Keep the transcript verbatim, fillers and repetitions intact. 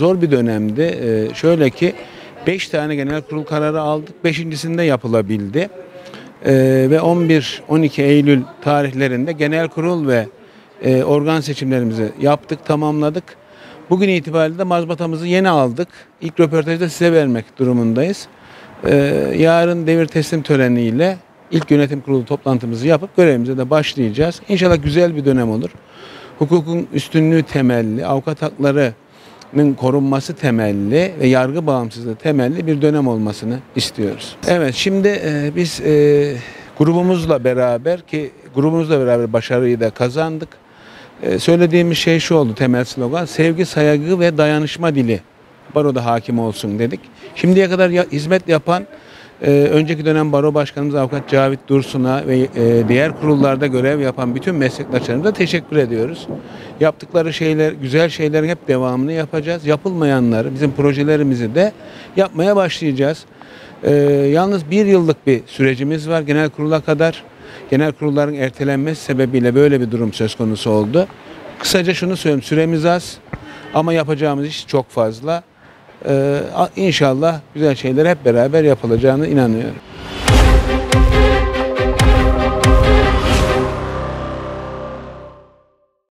Zor bir dönemdi. Ee, şöyle ki beş tane genel kurul kararı aldık. beşincisinde yapılabildi. Ee, ve on bir on iki Eylül tarihlerinde genel kurul ve e, organ seçimlerimizi yaptık, tamamladık. Bugün itibariyle de mazbatamızı yeni aldık. İlk röportajı da size vermek durumundayız. Ee, yarın devir teslim töreniyle ilk yönetim kurulu toplantımızı yapıp görevimize de başlayacağız. İnşallah güzel bir dönem olur. Hukukun üstünlüğü temelli, avukat haklarının korunması temelli ve yargı bağımsızlığı temelli bir dönem olmasını istiyoruz. Evet, şimdi e, biz e, grubumuzla beraber ki grubumuzla beraber başarıyı da kazandık. E, söylediğimiz şey şu oldu, temel slogan: sevgi, saygı ve dayanışma dili baroda hakim olsun dedik. Şimdiye kadar ya, hizmet yapan Ee, önceki dönem baro başkanımız Avukat Cavit Dursun'a ve e, diğer kurullarda görev yapan bütün meslektaşlarımıza teşekkür ediyoruz. Yaptıkları şeyler, güzel şeylerin hep devamını yapacağız. Yapılmayanları, bizim projelerimizi de yapmaya başlayacağız. Ee, yalnız bir yıllık bir sürecimiz var genel kurula kadar. Genel kurulların ertelenmesi sebebiyle böyle bir durum söz konusu oldu. Kısaca şunu söyleyeyim, süremiz az ama yapacağımız iş çok fazla. Ee, inşallah güzel şeyler hep beraber yapılacağına inanıyorum.